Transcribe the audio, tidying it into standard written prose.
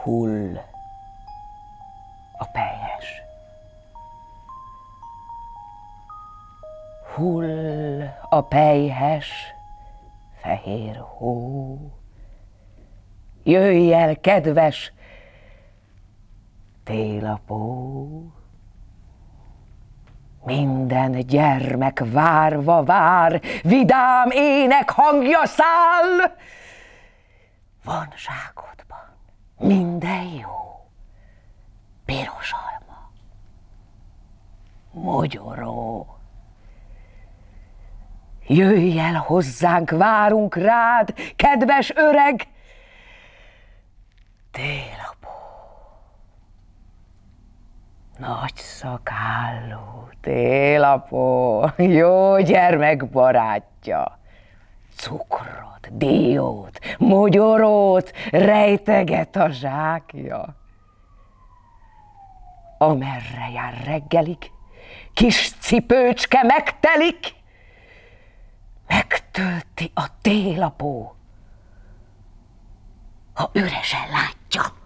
Hull a pelyhes. Hull a pelyhes, fehér hó. Jöjj el, kedves télapó! Minden gyermek várva vár, vidám ének hangja száll. Van zsákodban minden jó, piros alma, mogyoró. Jöjj el hozzánk, várunk rád, kedves öreg télapó. Nagy szakállú télapó, jó gyermek barátja, cukrot, diót, mogyorót rejteget a zsákja. Amerre jár reggelig, kis cipőcske megtelik, megtölti a télapó, ha üresen látja.